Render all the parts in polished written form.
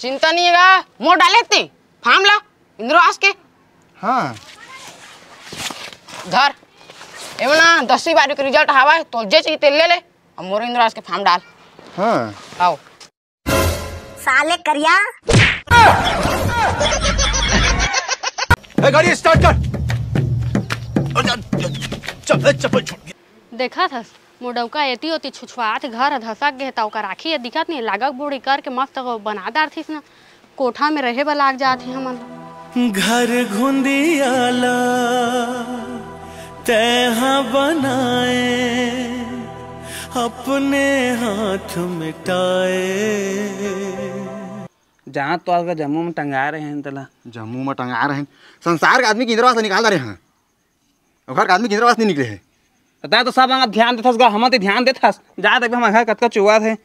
चिंता नहीं है, मोड़ डाले थे फार्म ला इंद्र आवास के। हाँ धर एवं ना 10वीं 12वीं के रिजल्ट आवा है तो जे चाहिए तेल ले ले और मोर इंद्र आवास के फार्म डाल। हाँ आओ साले करिया गाड़ी स्टार्ट कर। चप्पल छूट गया। देखा था मोडौका एती होती छुछवात घर धसक गे ता ओकर आखी दिखत नहीं लागक बूढ़ी करके मस्त बनादार थीस ना कोठा में रहे बा लाग जात है हमन। घर घुंदियाला तैहा बनाए अपने हाथ मिटाए। जहाँ तो आगे जम्मू में टंगा रहे हैं तला जम्मू में टंगा रहे हैं। संसार के आदमी की इंद्रवास निकाल रहे हैं और घर का आदमी की इंद्रवास नहीं निकले है। पता तो सब अंग ध्यान देथस गा हम ध्यान देथस जा तक हम घर कतका चुआ थे।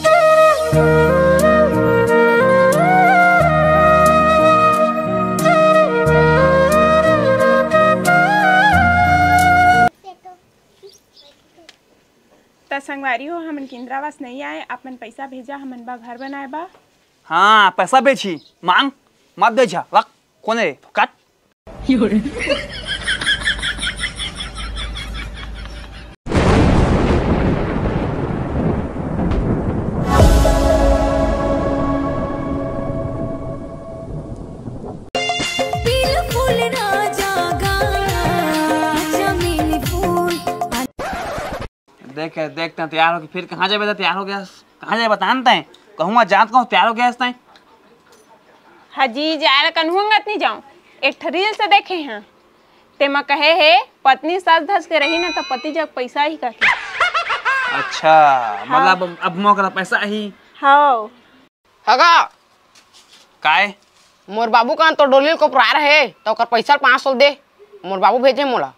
संगवारी हो हमन के इंद्रावास नहीं आए आपन पैसा भेजा हमन बा घर बनाए बा। हाँ पैसा बेची मांग मत बेचा रख कोने काट। देख देखते हैं तैयार हो फिर कहाँ जाए तैयार हो गया कहाँ जाए बतानते हैं कहूँगा जात कहूँ तैयार हो गया इस टाइम। हाजी जाए कन्हूंगत नहीं जाऊँ एक रील से देखे हैं ते मैं कहे है पत्नी सज धस के रही ना तो पति जब पैसा ही कहे। अच्छा हाँ। मतलब अब मोकरा पैसा ही हाँ हगा काय मोर बाबू का तो डोली को प्रार है तो कर पैसा 500 दे मोर बाबू भेजे मोला।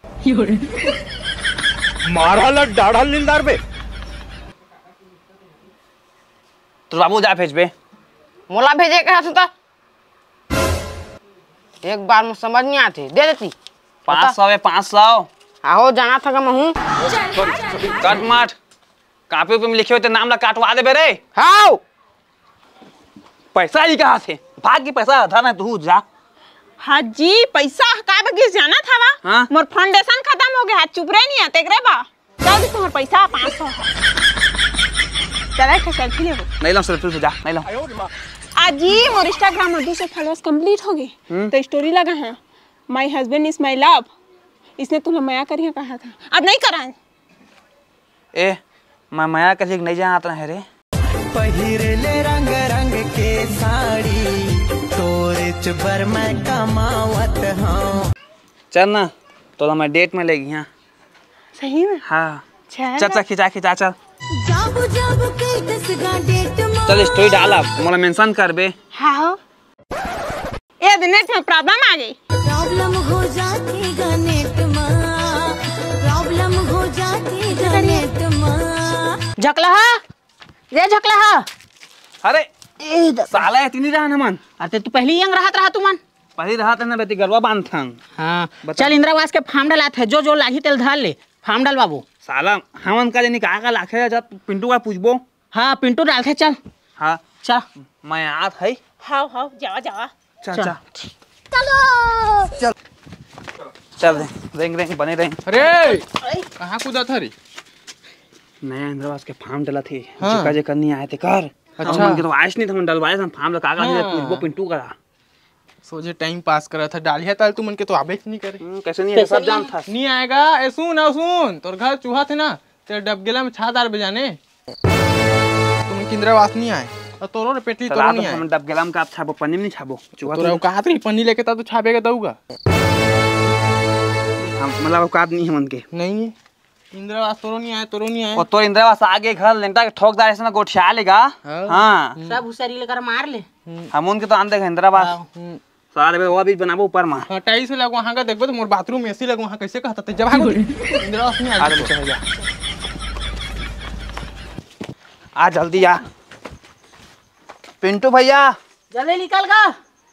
मारा लट डाढ़ा लिंदार बे तो बाबू जा भेज बे मोला भेजे कहा था एक बार में समझ नहीं आती दे देती 500 है 500 आहो जाना था मैं कट माट कापी पे में लिखे होते नाम ला काटवा दे बेरे। हाँ पैसा ही कहाँ थे भाग की पैसा था ना तू जा। हाँ जी पैसा का बगिस जाना था वा हाँ? मोर फाउंडेशन खत्म हो गया चुप रहे नहीं आते रे बा चल दे तुम्हारा पैसा 500 चला के सेल्फी ले नहीं लो सेल्फी जा नहीं लो। आज ही मोर इंस्टाग्राम में 200 फॉलोअर्स कंप्लीट हो गए तो स्टोरी लगा है my husband is my love इसने तुम्हें माया करिए कहा था अब नहीं करा ए मैं माया करिए नहीं जाना आता है रे पहिरे ले रंग रंग के साड़ी तोरे चबर मैं कमावत हूँ। चल ना तो मैं डेट में लेगी यहाँ सही में हाँ चल चल खिंचा खिंचा चल चल स्टोरी डाला मोला मेंशन कर बे। हाँ ये नेट में प्रॉब्लम आ गई प्रॉब्लम हो जाती गनेट माँ प्रॉब्लम हो जाती गनेट माँ झकला ये झकला अरे साला इतनी रहा न मन अरे तू पहले यंग रहा तू मन पहले रहा था ना बेटी गरबा बांध था। हाँ चल इंद्रावास के फार्म डलात है जो लाही तेल धार ले फार्म डाल बाबू साला हमन का जानी का लाखे जा पिंटू का पूछबो। हाँ पिंटू डालते चल हाँ चल मैं आत है हाँ हाँ जावा जावा चल चल चलो चल रेंग रेंग बने रहें। अरे कहाँ कूदा था रे नया इंद्रवास के फार्म डला थी जिका जे करनी आए थे कर। अच्छा तो आइस नहीं था मन डलवाए हम फार्म लगा का पूछबो पिंटू करा सोचे टाइम पास करा था डालिया ताल तू मन के तो आबे नहीं करे कैसे नहीं सब जान था नहीं आएगा ए सुन तोर घर चूहा थे ना तेरे डबगेला में छादार बजाने तुम इंद्रावास नहीं आए और तोरो पेटली तोरो नहीं आए हम डबगेला में का छाबो पन्नी में नहीं छाबो चूहा तोरा कहा थे पन्नी लेके ता तो छाबेगा दऊगा हम मतलब औकात नहीं है मन के नहीं इंद्रावास तोरो नहीं आए और तो इंद्रवास आगे घर लेंटा के ठोकदार ऐसा गोठिया लेगा। हाँ सब हुसरी लेकर मार ले हम उनके तो आंदे इंद्रवास सारे बे वो भी बनाबो ऊपर में हां टाइल्स लगो वहां का देखबो तो मोर बाथरूम एसी लगो वहां कैसे कहता थे जब भागो इंद्रावास नहीं आ चल जा आ जल्दी आ पिंटू भैया जल्दी निकल गा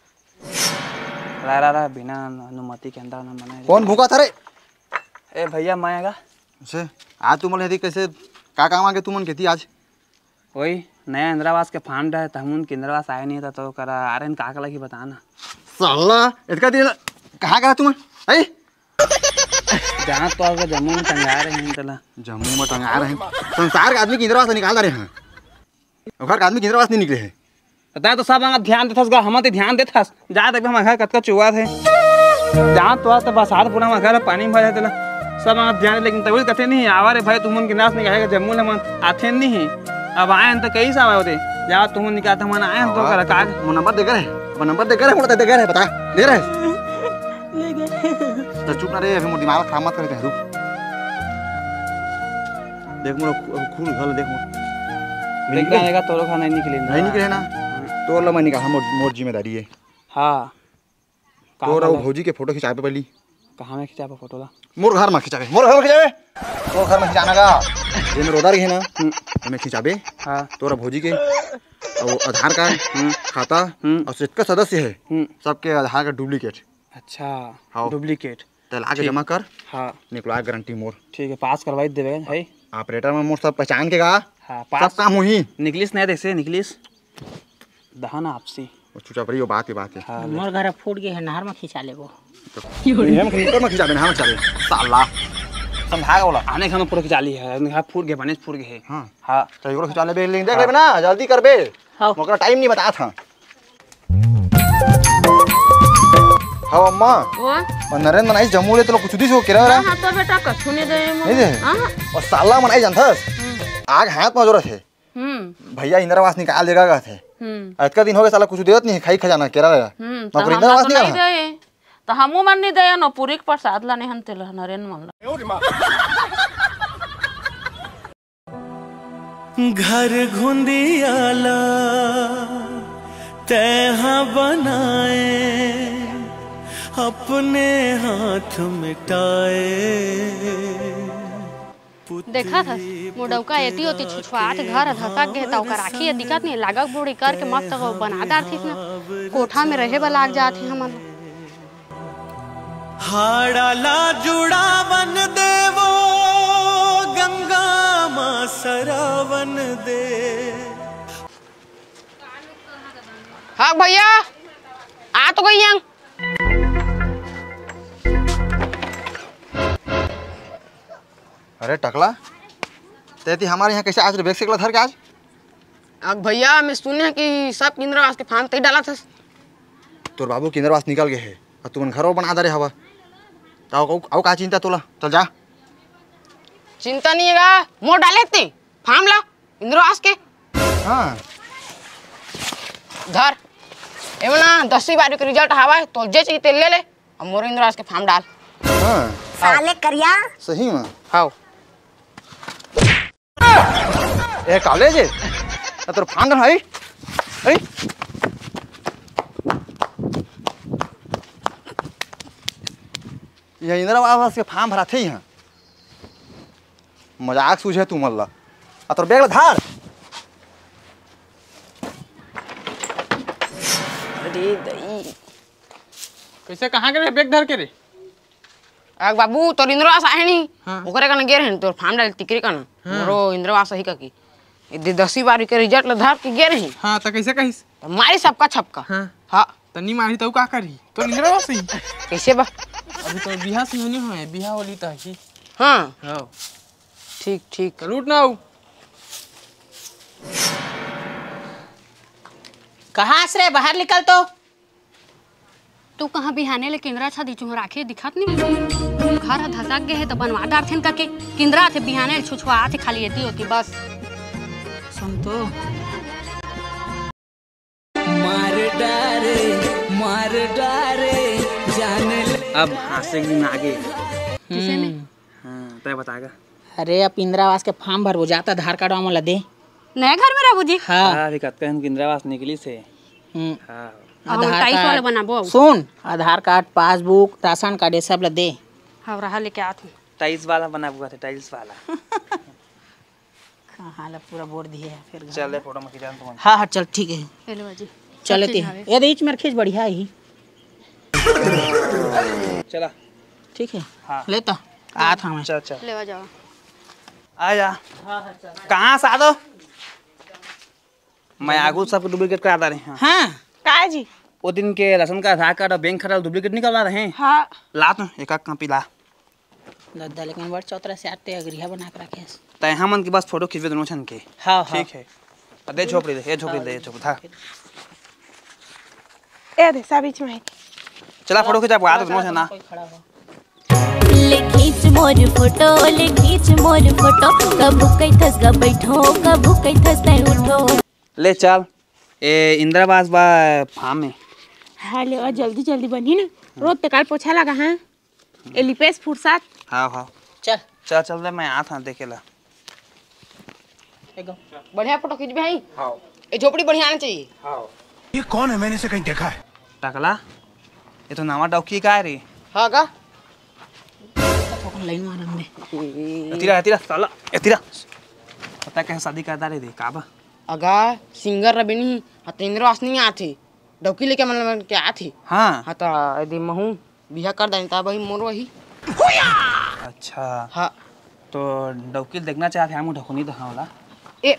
रा बिना अनुमति के अंदर ना मना। कौन भूखा था रे ए भैया मैं आएगा से आज तुम यदि कैसे का काम आगे तुमन खेती आज वही नया इंदिरावास के फॉर्म डाले तो हम इंदिरावास आए नहीं था तो करा आ रहे का लगी बताना। साला इसका दिन कहाँ गया तुम? ऐ जहाँ तो आपका जम्मू में टंगा रहे हैं तला जम्मू में टंगा रहे हैं। संसार के आदमी की इंदिरावास निकाल रहे हैं, घर का आदमी की इंदिरावास नहीं निकले है। पता तो सब ध्यान देता हम तो ध्यान देता जहाँ तक हमारे घर कतका चुआ थे जहाँ तो बरसात पूरा हमारे घर पानी भर जाते सब ध्यान, लेकिन तभी कथे नहीं आवा रे भाई तुम के नाश निकालेगा जम्मू ले मन आथे नहीं अब आए तो कई साल होते जहाँ तुम निकालते मन आए तो कर का नंबर देकर है, नंबर देकर है, देकर है, बता दे रहे तो चुप ना रे, अभी मोर दिमाग खराब मत करते हैं। रुक देख मोर खून घल देख मोर निकलेगा तोरो खाना नहीं निकले ना तोर ला मैं निकाल मोर जिम्मेदारी है। हाँ तोर और भौजी के फोटो खिंचाबे पहली कहाँ में खिंचाबे फोटो ला? मोर घर में खिंचाबे, मोर घर में खिंचाबे, तोर घर में खिंचाना का ये में रोदा रही है ना मैं खिंचाबे। हाँ तोरा भौजी के और आधार कार्ड खाता और जितना सदस्य है सबके आधार कार्ड डुप्लीकेट। अच्छा हाँ डुप्लीकेट तल आगे जमा कर। हाँ निकला गारंटी मोर ठीक है पास करवाई देवे भाई ऑपरेटर में मोर सब पहचान के गा। हाँ सब काम हुई निकलिस नहीं देख से निकलिस दहाना आपसी चुचा पड़ी वो बात है हाँ, मोर घर फूट गए है नहर में खिंचा ले वो में खिंचा देना हम चले साला समझाएगा बोला आने खाना पूरा खिंचा ली है फूट गए बने फूट गए। हां हां तो एकरो खिंचा ले लिंक देख लेबे ना जल्दी करबे। हां मगर टाइम नहीं बता था। हां अम्मा वो नरेंद्र मनाई जम्मू ले तो कुछ दिस हो केरा हां तो बेटा कछु नहीं दे नहीं दे और साला मनाई जानथस आग हाथ में जोरत है भैया इंदिरावास निकाल देगा का थे इतना दिन हो गया साला कुछ देत नहीं खाई खजाना केरा लगा मगर इंदिरावास निकाल दे तो हमू मन नहीं दे न पूरी के प्रसाद लाने हन तेल नरेंद्र मन घर घुंदियाला तैहा बनाए अपने हाथ मिटाए। देखा था मोडौका एती होती छुछुआत घर धसा गए तो राखी दिक्कत नहीं लागक बूढ़ी करके मस्त बनादार थी ना कोठा में रहे वाला लाग जाती हमन हाड़ाला जुड़ावन देवो गंगा मां सरावन दे। हाँ भैया आ तो गई हैं। अरे टकला तेती हमारे यहाँ कैसे आज बैग से धर के आज भैया मैं सुने कि सब इंदिरावास के फॉर्म तय डाला था तोर बाबू के इंदिरावास निकल गए है और तुम घर बना दे रहे हवा तो का चिंता तोला चल जा। चिंता नहीं है मोर डाले थे फॉर्म ला इंदिरावास के। हाँ घर एवं ना 10वीं 12वीं के रिजल्ट हवा है तो जे चाहिए ले ले और मोर इंदिरावास के फॉर्म डाल। हाँ साले करिया सही में हाँ ए कॉलेज है तोर फॉर्म है अरे ये इंदिरावास के फॉर्म भरा थे यहाँ मजाक सूझे तू मल्ला आ तोर बैग धार। अरे दई कैसे कहाँ गए बैग धर के रे? आग बाबू तोर इंदिरावास आए नहीं ओकरे कने गेर हैं तोर फॉर्म डाल टिकरी कने मोरो इंदिरावास ही का की 10वीं 12वीं के रिजल्ट ला धर के गेर हैं। हाँ तो कैसे कहिस मारी सबका छपका। हाँ हाँ तनी मारी तो का करी तो इंदिरावास ही कैसे बा अभी तो बिहार से होनी है बिहार वाली तो ही। हाँ हाँ ठीक ठीक लूट ना हो कहाँ से बाहर निकल तो तू कहाँ बिहाने ले केंद्रा छा दी चुह राखी दिखत नहीं घर धसा गए है तो बनवादार थे करके केंद्रा थे बिहाने छुछुआ थे खाली एती होती बस सुन तो मार डारे जाने अब हाथ से दिन आगे किसे में हाँ तय बताएगा। अरे अब इंदिरावास के फॉर्म भर हो जाता आधार कार्ड वाला दे नया घर में रहबू जी। हाँ अभी कहते हैं इंदिरावास निकली से हाँ आधार वाले बनाबो सुन Aadhaar card passbook ration card ये सब ला दे। हाँ रहा लेके आती टाइल्स वाला बना हुआ था टाइल्स वाला कहाँ ला पूरा बोर दिए फिर चल फोटो में खींचा तुम। हाँ हाँ चल ठीक है हेलो बाजी चलते हैं ये बीच में खींच बढ़िया ही चला ठीक है। हाँ लेता आ था मैं चल चल लेवा जाओ आ जा कहाँ से आ दो मैं आगू सब डुप्लीकेट करा रहे हैं। हाँ का जी वो दिन के लसन का आधार कार्ड और बैंक खाता डुप्लीकेट निकलवा रहे हैं। हाँ ला तो एक कॉपी ला। लद्दा लेकिन बड़ चौतरा से आते अग्रिया बना के रखे। तय हमन के बस फोटो खिंचवे दोनों छन के। हाँ ठीक है। दे झोपड़ी दे, ये झोपड़ी दे, ये झोपड़ी था। ए दे सा बीच में है। चला फोटो खिंचा आ दोनों छन ना। ले खींच मोर फोटो कबू कई थस गा बैठो कबू कई थस तय उठो। ले चल ए इंदिरावास बा फार्म में। हाँ ले और जल्दी जल्दी बनी ना रोज पे काल पोछा लगा हाँ एलिपेस फुर्सत। हाँ हाँ चल चल चल दे मैं आता देखेला। बढ़िया फोटो खींच भाई। हाँ ये झोपड़ी बढ़िया आना चाहिए। हाँ ये कौन है? मैंने इसे कहीं देखा है। टकला ये तो नामा डॉकी का है रे। हाँ का लाइन मारन दे। तेरा साला तेरा पता कैसे शादी करता रे दे काबा। अगा सिंगर रबिनी हतेंद्र वासनी आथे डौकी लेके मन के आथे। हाँ हाँ तो यदि महू बिहा कर दें तब वही मोर वही। अच्छा हाँ तो डौकी देखना चाहते हम ढकुनी तो हाँ ए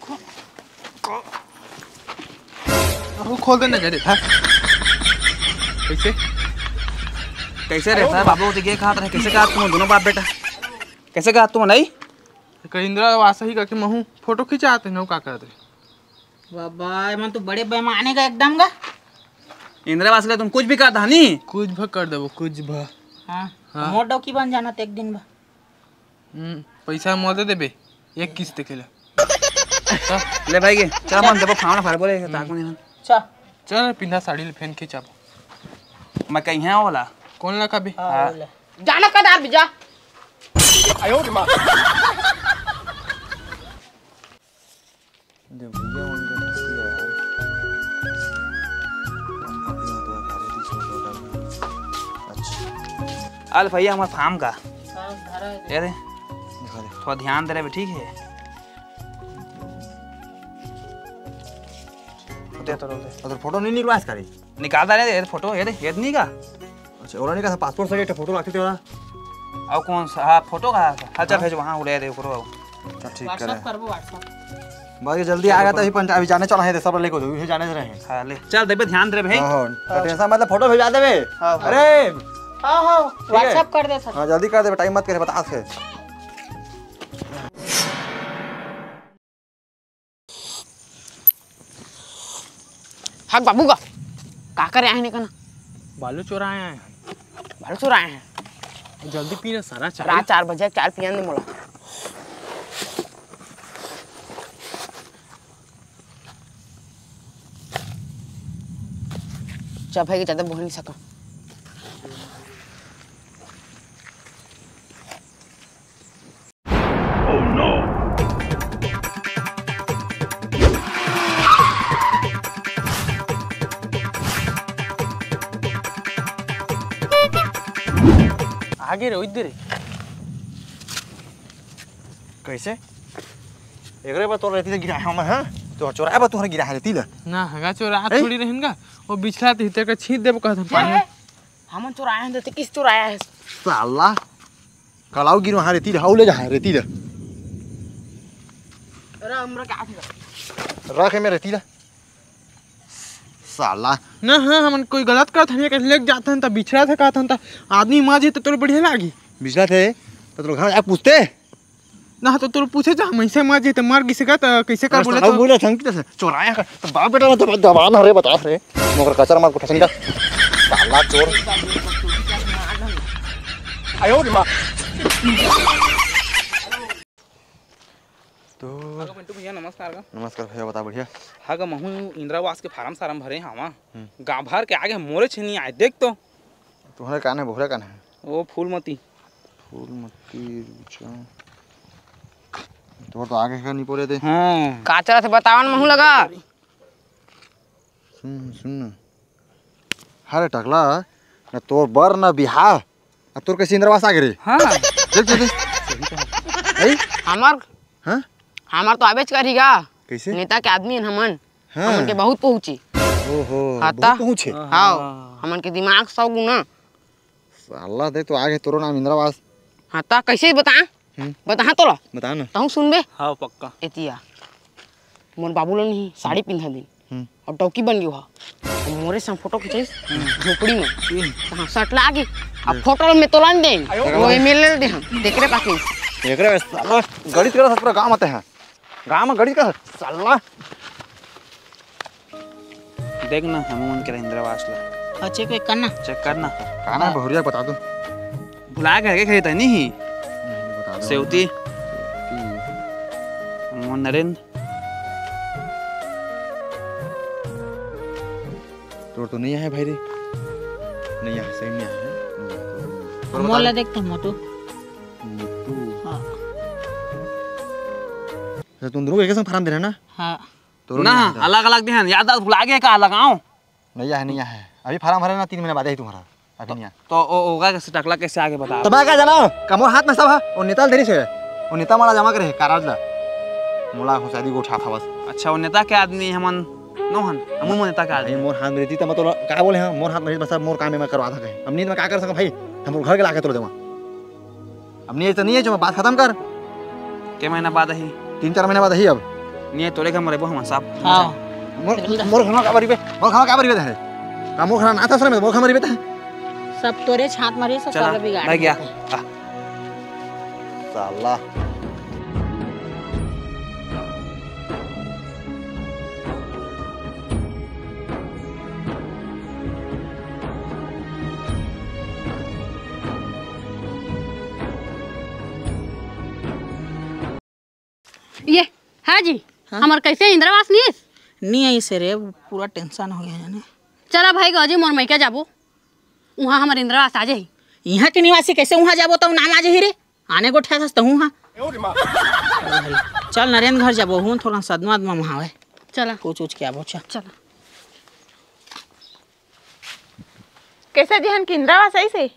वो खोल देना जरे था। कैसे कैसे रहता है बाबू तो ये कहा था कैसे कहा तुम दोनों बाप बेटा कैसे कहा तुम नहीं इंदिरावास ही करके महू फोटो खिंचाते न का करते। बाबा मन तो बड़े बेमाने का एकदम का। इंदिरावास ले तुम कुछ भी करता नहीं। कुछ भ कर देबो कुछ भ। हाँ मोर डौकी बन जाना तो एक दिन बा। पैसा मोल दे देबे एक किस्त के ले भाई के चल मन देबो फावना फार बोले ताक में चल चल पिंधा साड़ी ले फैन खिंचाबो। मैं कहीं है वाला कौन लगा भी जाना कदार भी जा। आयो रे मां दे भैया उनके मस्ती है यार। अच्छा अल भैया हमारे फार्म का ये दे दिखा दे। थोड़ा ध्यान दे रहे ठीक है। दे तो दे अगर फोटो नहीं निकलवास करे निकाल दे ये फोटो ये दे ये नहीं का। अच्छा और नहीं का पासपोर्ट साइज फोटो रखते थे वाला। और कौन सा हाँ फोटो का अच्छा भेज वहाँ उड़े दे करो। अच्छा ठीक व्हाट्सएप करे करबो व्हाट्सएप। बाकी जल्दी आ गया तो अभी जाने चला है सब लेको दो जाने से रहे। हाँ ले चल देबे ध्यान दे भाई। हां टेंशन मतलब फोटो भेजा देबे। अरे हाँ हाँ व्हाट्सएप कर दे सर। हां जल्दी कर दे टाइम मत करे बता से। हाँ बाबू का करे आए का ना बालू चोराए हैं। भालो चोर आए हैं। जल्दी पीना सारा चाय। रात 4 बजे 4 पियन दे मोला। चा भाई के ज्यादा बोल नहीं सका। आगे रे इधर कैसे एकरे पर तोर रहती से गिरा हम हां तो चोरा बा तोहर गिरा है रहती ल ना हगा चोरा थोड़ी रहेंगा वो बिछला ते हितर का छींट देबो कहत पानी। हमन चोर आए हैं तो किस चोर आया है। साला कलाऊ गिरो हां रहती हाउ ले जा रहती ल अरे हमरा क्या थी रख में रहती ल साला ना हाँ हमन कोई गलत करत हन के लेके जात हन त बिछड़ा थे कहत हन त आदमी मां जे त तोर बढ़िया लागी। बिजला थे तो तोर घर आ पूछते ना तो तोर पूछे जा मैसे मां जे त मर गिस का त कैसे का बोले तो तो बोले संग से चोराया कर तो बाप बेटा तो दबान रे बता रे मगर कचरा मार को ठसन का साला चोर आयो रे मां तो पिंटू भैया नमस्कार का। नमस्कार भैया बता बढ़िया। हाँ महू इंदिरावास के फार्म सारम भरे हवा गाँव भर के आगे मोरे छे नहीं आए देख तो तुम्हारे कान है भोरे कान है वो फूलमती तो आगे का नहीं पड़े थे। हाँ का चला थे बतावन महू लगा। सुन अरे टकला ना तोर बर ना बिहार अब तोर कैसे इंदिरावास आ गए। हाँ देख देख हमार हाँ हमार तो आवेच करीगा कैसे नेता के आदमी हमन हाँ। हमन के बहुत पहुंची। ओहो हाता बहुत पहुंचे हाँ हमन के दिमाग 100 गुना। साला देख तो आगे तोरो नाम इंदिरावास हाता कैसे बता बता तो ला बता ना तहु सुनबे। हाँ पक्का एतिया मोर बाबू लो नहीं साड़ी पिंधा दिन और टोकी बन गई वहाँ मोरे संग फोटो खिंचाइस झोपड़ी में हाँ शर्ट लागे अब फोटो में तो लान दे वो एमएलए दे हम देख रे पाकिस एकरे साला गणित करा पूरा गांव आते हैं गांव में गणित का साला देख ना हम मन के इंद्रवास ला चेक करना काना बहुरिया बता दो भुला के खरीदा नहीं सेवती मोहन नरेंद्र तो नहीं है भाई रे नहीं है सही नहीं है मोला देखते मोटू हां तो तुम दोनों एक संग फार्म दे रहे ना हां तो ना अलग अलग देहन याद भुला गए का लगाओ नहीं है अभी फार्म भरे ना 3 महीने बाद ही तुम्हारा अभी नहीं तो होगा कैसे टकला कैसे आगे बता तब क्या जाना कमोर हाथ में सब है और नेता देरी से और नेता माला जमा करे काराज ला मोला हो शादी को उठा था बस अच्छा वो नेता के आदमी हमन नोहन हम नेता का आदमी मोर हाथ में रहती त मतलब का बोले हां मोर हाथ में बस मोर काम में करवा था कहे हम नींद में का कर सक भाई हम घर के लाके तोड़ देवा अब नहीं तो नहीं है जो बात खत्म कर के महीना बाद ही 3-4 महीने बाद ही अब नहीं तोड़े का मरे हम साहब हां मोर खाना का बरी पे मोर खाना का बरी पे है का मोर खाना ना था सर में मोर खाना मरी पे सब तोरे छात मारे सब सारा बिगाड़ भाग गया साला ये हाँ जी हमार कैसे इंद्रावास नहीं आई से रे पूरा टेंशन हो गया जाने चला भाई गजी मोर मैके जाबो वहाँ हमार इंद्रावास आ जाही यहाँ के निवासी कैसे वहाँ जाबो तो नाम आ जाही रे आने को ठा था हूँ चल नरेंद्र घर जाबो हूँ थोड़ा सदमा वहाँ है चला पूछ के आबो चला कैसे दिहन की इंद्रावास ऐसे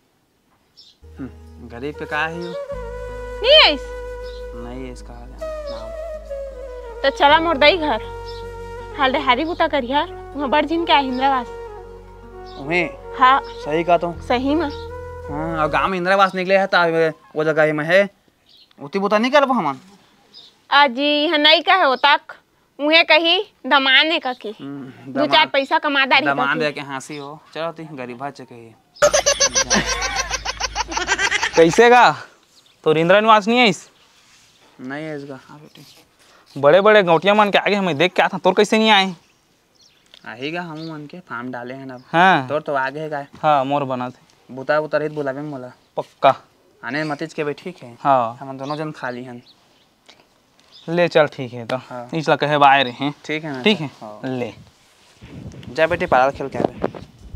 गरीब पे का है नहीं है नहीं इसका तो चला मोर दई घर हाल हारी बुता करिया वहाँ बड़ जिन के इंद्रावास उन्हें हाँ सही का तो सही में हाँ और गांव में इंद्रावास निकले है तो वो जगह में है उती बुता नहीं कर हम आज यहाँ नहीं कहे हो तक उन्हें कही दमाने का की 2-4 पैसा कमादारी दमान दे के हंसी हो चलो ती गरीबा चे कही कैसे का तो इंद्रा निवास नहीं है इस नहीं है इसका हाँ बेटी बड़े बड़े गौटिया मन के आगे हमें देख के आता तोर कैसे नहीं आए आएगा हम मन के फार्म डाले हैं अब हाँ तोर तो आगे है का हाँ मोर बना थे बुता बुता रहित बुलावे मोला पक्का आने मतीज के भी ठीक है हाँ हम दोनों जन खाली हैं ले चल ठीक है तो हाँ। इसला कहे बाहर हैं ठीक है ठीक है हाँ। ले जा बेटी पाला खेल के आवे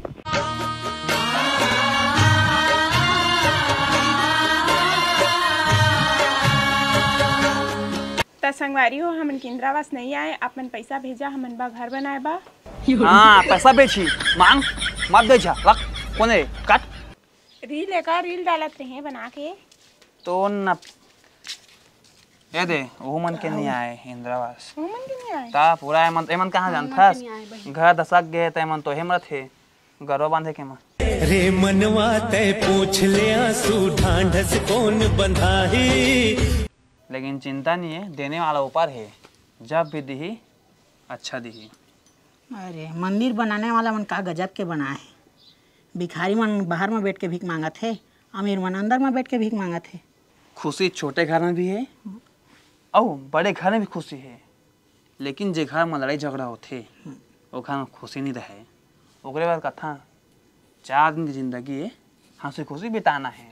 संगवारी हो हमन के इंद्रावास नहीं आए अपन पैसा भेजा हमन बा घर बनाए बा हाँ पैसा बेची मांग मत बेचा रख कोने काट रील डालत रहे बना के तो न ये दे वो मन के नहीं आए इंद्रावास वो मन के नहीं आए ता पूरा एमन कहाँ जानता घर दशक गए तो एमन तो हेमरत है गरो बांधे के मन रे मनवा ते पूछ ले आंसू ढांढस कौन बंधाही लेकिन चिंता नहीं है देने वाला ऊपर है जब भी दी अच्छा दी अरे मंदिर बनाने वाला मन का गजब के बना है भिखारी मन बाहर में बैठ के भीख मांगा थे अमीर मन अंदर में बैठ के भीख मांगा थे खुशी छोटे घर में भी है और बड़े घर में भी खुशी है लेकिन जे घर में लड़ाई झगड़ा होते वो घर में खुशी नहीं रहे ओकरे बाद कथा 4 दिन की जिंदगी है हंसी खुशी बिताना है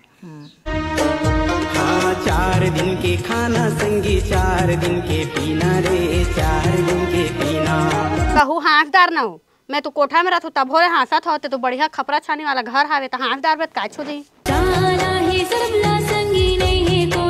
हाँ 4 दिन के खाना संगी 4 दिन के पीना रे 4 दिन के पीना कहू हाथदार ना हो मैं तो कोठा में रहता तब भोरे हांसत होते तो बढ़िया खपरा छाने वाला घर हावे तो हाथदार बत काय छो दी जाना ही सब ला संगी नहीं है